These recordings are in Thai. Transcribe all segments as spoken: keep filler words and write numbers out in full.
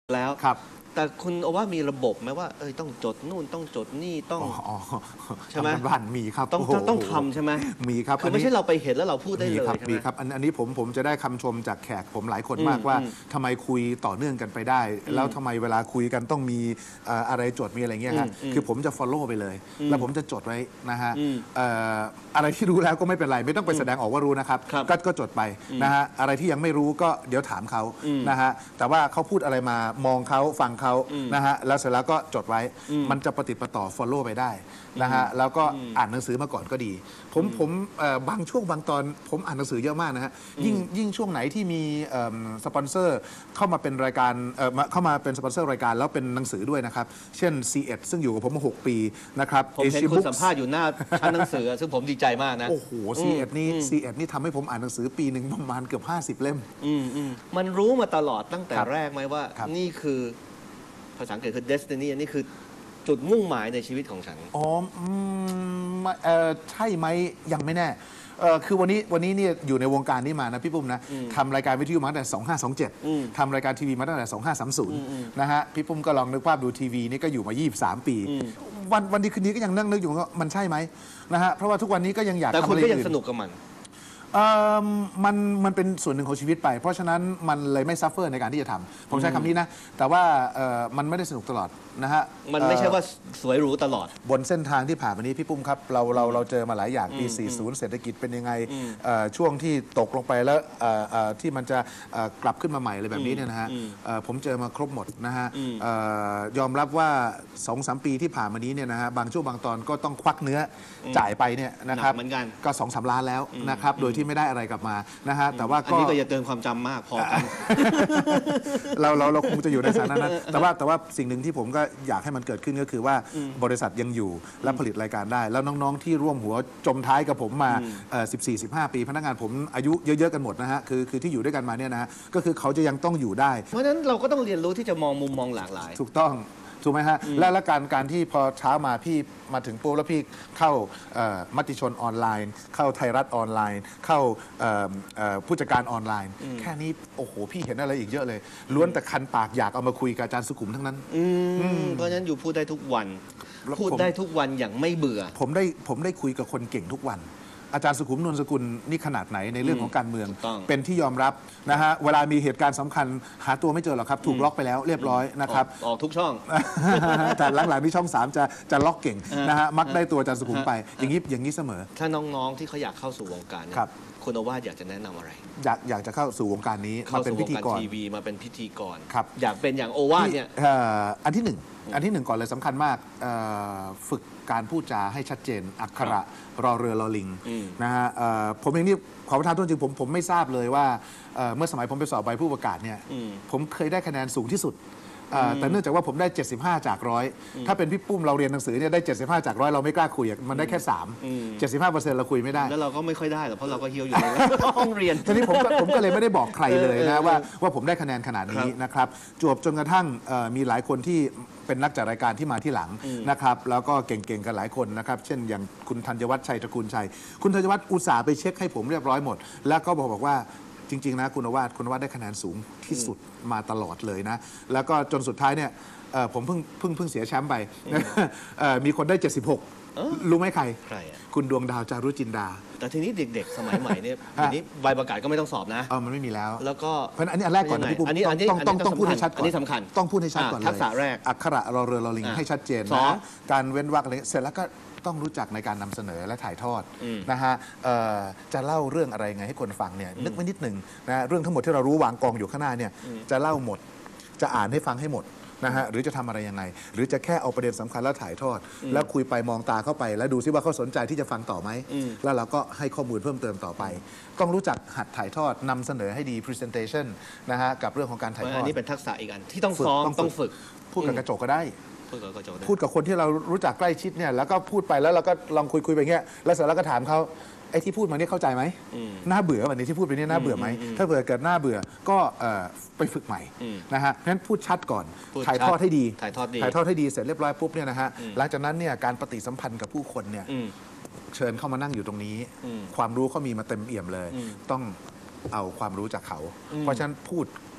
แล้วครับแต่คุณโอว่ามีระบบไหมว่าเออต้องจดนู่นต้องจดนี่ต้องใช่ไหมบ้านมีครับต้องต้องทำใช่ไหมมีครับคือไม่ใช่เราไปเห็นแล้วเราพูดได้เลยใช่ไหมมีครับอันนี้ผมผมจะได้คำชมจากแขกผมหลายคนมากว่าทำไมคุยต่อเนื่องกันไปได้ แล้วทำไมเวลาคุยกันต้องมีอะไรจดมีอะไรเงี้ยครับคือผมจะ follow ไปเลยแล้วผมจะจดไว้นะฮะอะไรที่รู้แล้วก็ไม่เป็นไรไม่ต้องไปแสดงออกว่ารู้นะครับก็จดไปนะฮะอะไรที่ยังไม่รู้ก็เดี๋ยวถามเขานะฮะแต่ว่าเขาพูดอะไรมามองเขาฟังเขานะฮะแล้วเสร็จแล้วก็จดไว้มันจะปฏิปต่อ follow ไปได้นะฮะแล้วก็อ่านหนังสือมาก่อนก็ดีผมผมบางช่วงบางตอนผมอ่านหนังสือเยอะมากนะฮะยิ่งยิ่งช่วงไหนที่มีสปอนเซอร์เข้ามาเป็นรายการเข้ามาเป็นสปอนเซอร์รายการแล้วเป็นหนังสือด้วยนะครับเช่น ซี เอ็ด ซึ่งอยู่กับผมมาหกปีนะครับผมเห็นคุณสัมภาษณ์อยู่หน้าชั้นหนังสือซึ่งผมดีใจมากนะโอ้โห ซี เอ็ด นี่ ซี เอ็ด นี่ทำให้ผมอ่านหนังสือปีหนึ่งประมาณเกือบห้าสิบเล่มมันรู้มาตลอดตั้งแต่แรกไหมว่านี่คือภาษาอังกฤษคือ destiny อันนี้คือจุดมุ่งหมายในชีวิตของฉันอ๋อใช่ไหมยังไม่แน่คือวันนี้วันนี้เนี่ยอยู่ในวงการนี้มานะพี่ปุ้มนะทำรายการวิทยุมาตั้งแต่สองห้าสองเจ็ดทำรายการทีวีมาตั้งแต่สองห้าสามศูนย์นะฮะพี่ปุ้มก็ลองนึกภาพดูทีวีนี่ก็อยู่มายี่สิบสามปีวันวันดีคืนนี้ก็ยังนั่งนึกอยู่ว่ามันใช่ไหมนะฮะเพราะว่าทุกวันนี้ก็ยังอยากทำอะไรอื่นแต่คุณก็ยังสนุกกับมันมันมันเป็นส่วนหนึ่งของชีวิตไปเพราะฉะนั้นมันเลยไม่ซัฟเฟอร์ในการที่จะทำผมใช้คำนี้นะแต่ว่ามันไม่ได้สนุกตลอดนะฮะมันไม่ใช่ว่าสวยหรูตลอดบนเส้นทางที่ผ่านมานี้พี่ปุ้มครับเราเราเราเจอมาหลายอย่างปีสี่สิบเศรษฐกิจเป็นยังไงช่วงที่ตกลงไปแล้วที่มันจะกลับขึ้นมาใหม่อะไรแบบนี้เนี่ยนะฮะผมเจอมาครบหมดนะฮะยอมรับว่า สองสาม ปีที่ผ่านมานี้เนี่ยนะฮะบางช่วงบางตอนก็ต้องควักเนื้อจ่ายไปเนี่ยนะครับก็ สองสาม ล้านแล้วนะครับโดยที่ไม่ได้อะไรกลับมานะฮะแต่ว่าก็อันนี้ก็อย่าเติมความจำมากพอกันเราเราเราคงจะอยู่ในสถานะนั้นแต่ว่าแต่ว่าสิ่งหนึ่งที่ผมก็อยากให้มันเกิดขึ้นก็คือว่าบริษัทยังอยู่และผลิตรายการได้แล้วน้องๆที่ร่วมหัวจมท้ายกับผมมา สิบสี่ สิบห้า ปีพนักงานผมอายุเยอะๆกันหมดนะฮะคือคือที่อยู่ด้วยกันมาเนี่ยนะก็คือเขาจะยังต้องอยู่ได้เพราะฉะนั้นเราก็ต้องเรียนรู้ที่จะมองมุมมองหลากหลายถูกต้องถูกไหมฮะและและการการที่พอเช้ามาพี่มาถึงปุ๊บแล้วพี่เข้ามติชนออนไลน์ เข้าไทยรัฐออนไลน์ เข้าผู้จัดการออนไลน์แค่นี้โอ้โหพี่เห็นอะไรอีกเยอะเลยล้วนแต่คันปากอยากเอามาคุยกับอาจารย์สุขุมทั้งนั้นเพราะฉะนั้นอยู่พูดได้ทุกวันพูดได้ทุกวันอย่างไม่เบื่อผมได้ผมได้คุยกับคนเก่งทุกวันอาจารย์สุขุมนวลสกุลนี่ขนาดไหนในเรื่องของการเมืองเป็นที่ยอมรับนะฮะเวลามีเหตุการณ์สำคัญหาตัวไม่เจอหรอกครับถูกล็อกไปแล้วเรียบร้อยนะครับออกทุกช่องแต่หลังๆที่ช่องสามจะจะล็อกเก่งนะฮะมักได้ตัวอาจารย์สุขุมไปอย่างนี้อย่างนี้เสมอถ้าน้องๆที่เขาอยากเข้าสู่วงการคุณโอวาทอยากจะแนะนำอะไรอยากอยากจะเข้าสู่วงการนี้มาเป็นพิธีกรทีวีมาเป็นพิธีกรครับอยากเป็นอย่างโอวาทเนี่ยอันที่หนึ่งอันที่หนึ่งก่อนเลยสำคัญมากฝึกการพูดจาให้ชัดเจนอักขระรอเรือรอลิงนะฮะผมเองนี่ขอประทานโทษจริงผมผมไม่ทราบเลยว่าเมื่อสมัยผมไปสอบใบผู้ประกาศเนี่ยผมเคยได้คะแนนสูงที่สุดแต่เนื่องจากว่าผมได้เจ็ดสิบห้าจากร้อยถ้าเป็นพี่ปุ้มเราเรียนหนังสือเนี่ยได้เจ็ดสิบห้าจากร้อยเราไม่กล้าคุยมันได้แค่สาม เจ็ดสิบห้าเปอร์เซ็นต์เราคุยไม่ได้แล้วเราก็ไม่ค่อยได้หรอกเพราะเราก็เฮี้ยวอยู่ในห้องเรียนทีนี้ผมผมก็เลยไม่ได้บอกใครเลยนะว่าว่าผมได้คะแนนขนาดนี้นะครับจวบจนกระทั่งมีหลายคนที่เป็นนักจัดรายการที่มาที่หลังนะครับแล้วก็เก่งๆกันหลายคนนะครับเช่นอย่างคุณธัญวัฒน์ชัยตระกูลชัยคุณธัญวัฒน์อุตส่าห์ไปเช็คให้ผมเรียบร้อยหมดแล้วก็บอกบอกว่าจริงๆนะคุณโอวาทคุณโอวาทได้คะแนนสูงที่สุดมาตลอดเลยนะแล้วก็จนสุดท้ายเนี่ยผมเพิ่งเพิ่งเพิ่งเสียแชมป์ไปมีคนได้เจ็ดสิบหกรู้ไหมใครใครคุณดวงดาวจารุจินดาแต่ทีนี้เด็กๆสมัยใหม่เนี่ยทีนี้ใบประกาศก็ไม่ต้องสอบนะเออมันไม่มีแล้วแล้วก็เพราะอันนี้อันแรกก่อนนะพี่ปุ๊บต้องต้องต้องพูดให้ชัดก่อนอันนี้สำคัญต้องพูดให้ชัดก่อนเลยทักษะแรกอักขระรอเรือรอลิงให้ชัดเจนนะการเว้นวรรคอะไรเสร็จแล้วก็ต้องรู้จักในการนำเสนอและถ่ายทอดนะฮะจะเล่าเรื่องอะไรไงให้คนฟังเนี่ยนึกไว้นิดหนึ่งนะเรื่องทั้งหมดที่เรารู้วางกองอยู่ข้างหน้าเนี่ยจะเล่าหมดจะอ่านให้ฟังให้หมดนะฮะหรือจะทำอะไรยังไงหรือจะแค่เอาประเด็นสำคัญแล้วถ่ายทอดแล้วคุยไปมองตาเข้าไปแล้วดูซิว่าเขาสนใจที่จะฟังต่อไหมแล้วเราก็ให้ข้อมูลเพิ่มเติมต่อไปต้องรู้จักหัดถ่ายทอดนำเสนอให้ดี presentation นะฮะกับเรื่องของการถ่ายทอดอันนี้เป็นทักษะอีกอันที่ต้องซ้อมต้องฝึกพูดกับกระจกก็ได้พูดกับกระจกพูดกับคนที่เรารู้จักใกล้ชิดเนี่ยแล้วก็พูดไปแล้วเราก็ลองคุยคุยไปเงี้ยแล้วเสร็จแล้วก็ถามเขาไอ้ที่พูดมาเนี่ยเข้าใจไหมน่าเบื่อแบบนี้ที่พูดไปเนี่ยน่าเบื่อไหมถ้าเบื่อเกิดน่าเบื่อก็ไปฝึกใหม่นะฮะเพราะฉะนั้นพูดชัดก่อนถ่ายทอดให้ดีถ่ายทอดดีถ่ายทอดให้ดีเสร็จเรียบร้อยปุ๊บเนี่ยนะฮะหลังจากนั้นเนี่ยการปฏิสัมพันธ์กับผู้คนเนี่ยเชิญเข้ามานั่งอยู่ตรงนี้ความรู้เขามีมาเต็มเอี่ยมเลยต้องเอาความรู้จากเขาเพราะฉะนั้นพูด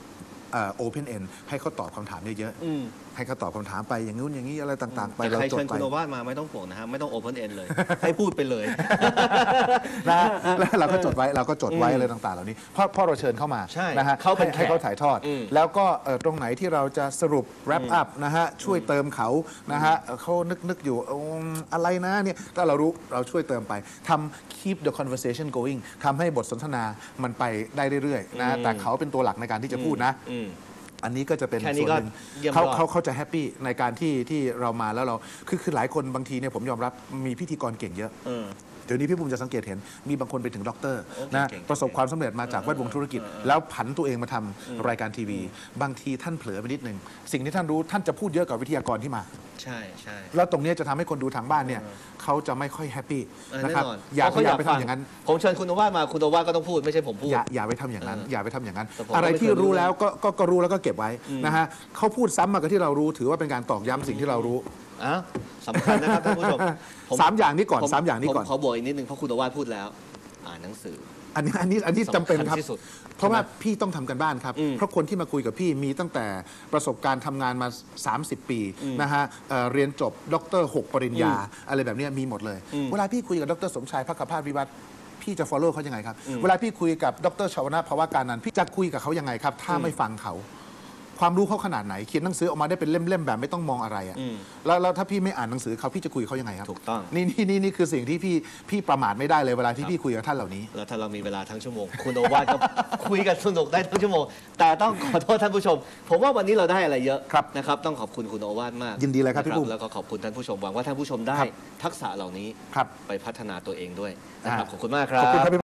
โอเพนเอ็นให้เขาตอบคำถามเยอะอืมๆให้เขาตอบคำถามไปอย่างนู้นอย่างนี้อะไรต่างๆ ไปแต่เราใครจดเชิญไปคุณโอวาทมาไม่ต้องห่วงนะฮะไม่ต้องโอเพนเอ็นเลย ให้พูดไปเลยนะแล้วเราก็จดไว้เราก็จดไว้อืมอะไรต่างๆ เหล่านี้เพราะเพราะเราเชิญเข้ามาใช่นะฮะเขาเป็นให้ให้แขกเขาถ่ายทอดอืมแล้วก็เอ่อตรงไหนที่เราจะสรุป wrap up นะฮะช่วยเติมเขานะฮะเขานึกนึกอยู่อืมอะไรนะเนี่ยถ้าเรารู้เราช่วยเติมไปทำ keep the conversation going ทำให้บทสนทนามันไปได้เรื่อยๆนะแต่เขาเป็นตัวหลักในการที่จะพูดนะอืมอันนี้ก็จะเป็นแค่นี้ส่วนก็หนึ่งเยี่ยมเขายอดเขาเขาจะแฮปปี้ในการที่ที่เรามาแล้วเราคือคือหลายคนบางทีเนี่ยผมยอมรับมีพิธีกรเก่งเยอะเออเดี๋ยวนี้พี่บุ๋มจะสังเกตเห็นมีบางคนไปถึงด็อกเตอร์โอเคนะเก่งๆประสบความสำเร็จมาจากแวดวงธุรกิจ แล้วผันตัวเองมาทำรายการทีวี บางทีท่านเผลอไปนิดนึงสิ่งที่ท่านรู้ท่านจะพูดเยอะกว่าวิทยากรที่มาใช่ใช่แล้วตรงเนี้ยจะทำให้คนดูทางบ้านเนี่ยเขาจะไม่ค่อยแฮปปี้เออนะแน่ครับนอนอย่าเพพระยายามเขไปทำอย่างนั้นผมเชิญคุณโอวาทมาคุณโอวาทก็ต้องพูดไม่ใช่ผมพูดอย่าอย่าไปทำอย่างนั้นเอออย่าไปทำอย่างนั้นแต่ผมอะไรก็ไม่ที่เคยรู้รู้แล้วก็ก็ก็รู้แล้วก็เก็บไว้นะฮะเขาพูดซ้ำมากับที่เรารู้ถือว่าเป็นการตอกย้ำสิ่งที่เรารู้อ้าวสำคัญนะครับท่านผู้ชมผสามอย่างนี้ก่อนผมสามอย่างนี้ก่อนผมขอบวกอีกนิดนึงเพราะคุณโอวาทพูดแล้ว อ่านหนังสืออันนี้อันนี้อันนี้จำเป็นครับสำคัญที่สุดเพราะว่าพี่ต้องทำกันบ้านครับอืมเพราะคนที่มาคุยกับพี่มีตั้งแต่ประสบการณ์ทำงานมา สามสิบ ปีนะฮะเอ่อเรียนจบด็อกเตอร์หกปริญญา อะไรแบบเนี้ยมีหมดเลยอืมเวลาพี่คุยกับดรสมชายพักขภาพวิวัฒน์พี่จะ follow เขายังไงครับ เวลาพี่คุยกับดรชวนาภาวะการนันท์พี่จะคุยกับเขายังไงครับ ถ้าไม่ฟังเขา ความรู้เขาขนาดไหนเขียนหนังสือออกมาได้เป็นเล่มๆแบบไม่ต้องมองอะไรอะอืมแล้วแล้วถ้าพี่ไม่อ่านหนังสือเขาพี่จะคุยเขายังไงครับถูกต้องนี่นี่นี่นี่คือสิ่งที่พี่พี่ประมาทไม่ได้เลยเวลาที่พี่คุยกับท่านเหล่านี้แล้วถ้าเรามีเวลาทั้งชั่วโมง คุณโอวาทก็ คุยกันสนุกได้ทั้งชั่วโมง แต่ต้องขอโทษท่านผู้ชม ผมว่าวันนี้เราได้อะไรเยอะครับนะครับ ต้องขอบคุณคุณโอวาทมากยินดีเลยครับพี่นะปุ้มแล้วก็ขอบคุณท่านผู้ชมหวังว่าท่านผู้ชมได้ครับทักษะเหล่านี้ครับไปพัฒนาตัวเองด้วยนะครับอ่าขอบคุณมากครับขอบคุณครับ